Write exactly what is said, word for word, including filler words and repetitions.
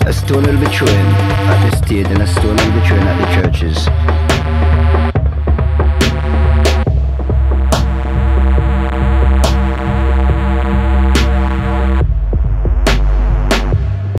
A stone will be thrown at the stage and a stone will be thrown at the churches.